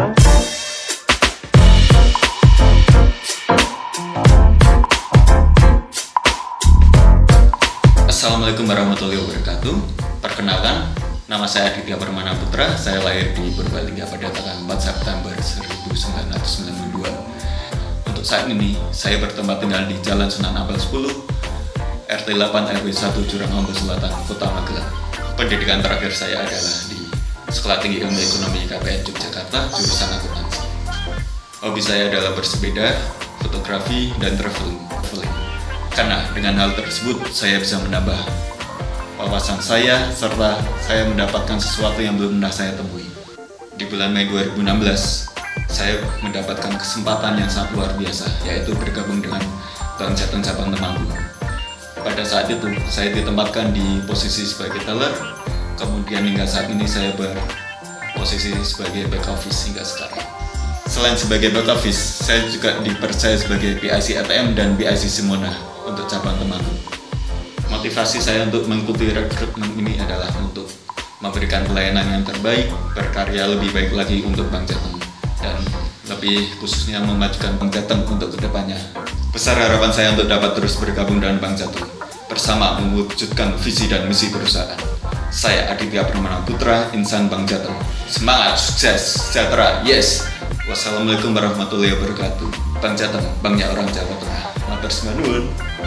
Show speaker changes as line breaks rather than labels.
Assalamualaikum warahmatullahi wabarakatuh. Perkenalkan, nama saya Aditya Permana Putra. Saya lahir di Purbalingga pada tanggal 4 September 1992. Untuk saat ini, saya bertempat tinggal di Jalan Sunan Ampel 10, RT 8 RW 1 Jurang Ombak Selatan, Kota Magelang. Pendidikan terakhir saya adalah di Sekolah Tinggi Ilmu Ekonomi KPN Yogyakarta, jurusan akuntansi. Hobi saya adalah bersepeda, fotografi, dan traveling. Karena dengan hal tersebut saya bisa menambah wawasan saya serta saya mendapatkan sesuatu yang belum pernah saya temui. Di bulan Mei 2016 saya mendapatkan kesempatan yang sangat luar biasa, yaitu bergabung dengan Bank Jateng Cabang Temanggung. Pada saat itu saya ditempatkan di posisi sebagai teller, kemudian hingga saat ini saya berposisi sebagai back office hingga sekarang. Selain sebagai back office, saya juga dipercaya sebagai PIC ATM dan PIC Simona untuk cabang Temanggung. Motivasi saya untuk mengikuti rekrutmen ini adalah untuk memberikan pelayanan yang terbaik, berkarya lebih baik lagi untuk Bank Jateng, dan lebih khususnya memajukan Bank Jateng untuk kedepannya. Besar harapan saya untuk dapat terus bergabung dengan Bank Jateng, bersama mewujudkan visi dan misi perusahaan. Saya Aditya Permana Putra, insan Bank Jateng. Semangat, sukses, sejahtera, yes! Wassalamualaikum warahmatullahi wabarakatuh. Bank Jateng, banknya orang Jawa Tengah. Matur nuwun.